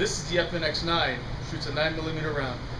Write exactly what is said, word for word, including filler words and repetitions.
This is the F N X nine, shoots a nine millimeter round.